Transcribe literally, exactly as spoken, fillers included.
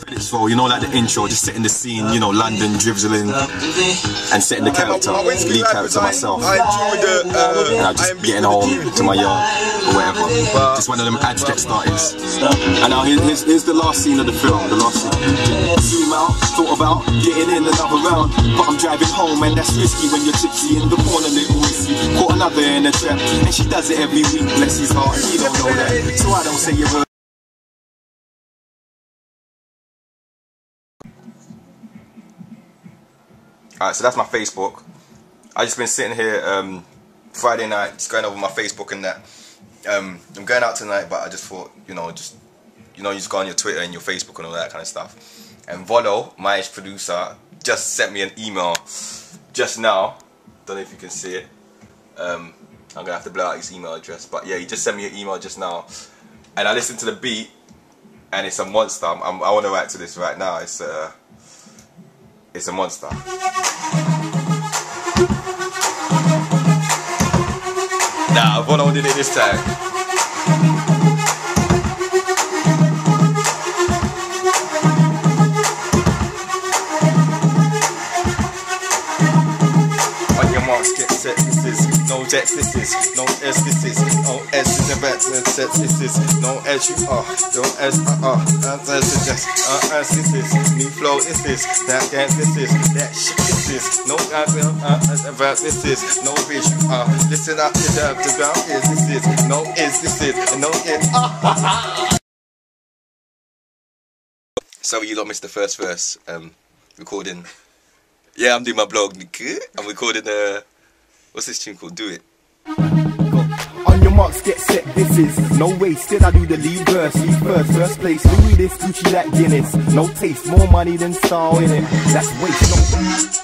Credits roll, you know, like the intro, just setting the scene, you know, London drizzling and setting the character, lead character myself. I enjoy the, uh, and I just getting home to my yard or whatever. Just one of them ads get started. And now here's, here's the last scene of the film, the last scene. Zoom out, thought about getting in another round, but I'm driving home and that's risky when you're tipsy in the corner, little whiskey. Caught another in a trap, and she does it every week, bless his heart, and he don't know that, so I don't say a word. Alright, so that's my Facebook. I just been sitting here um, Friday night, just going over my Facebook and that. Um, I'm going out tonight, but I just thought, you know, just you know, you just go on your Twitter and your Facebook and all that kind of stuff. And Volo, my producer, just sent me an email just now. Don't know if you can see it. Um, I'm gonna have to blur out his email address, but yeah, he just sent me an email just now, and I listened to the beat, and it's a monster. I'm, I'm, I want to write to this right now. It's a, it's a monster. Nah, Volo did it this time. Get set, this is no X, this is no S, this is no S, this is back to set, this is no S, you are, no S, uh uh, uh, this is just, uh, uh, this is new flow, this is that, that, this is that shit, this is no, uh, uh, about this is no bitch, you are, listen up to the, the ground is, this is no is, this is no is, uh, so you lot missed the first verse, um, recording. Yeah, I'm doing my blog. I'm recording uh what's this tune called? Do It. On your marks, get set, this is no way, still I do the lead verse, lead first, first place, Louis this, Gucci that Guinness, no taste, more money than style in it, that's waste, no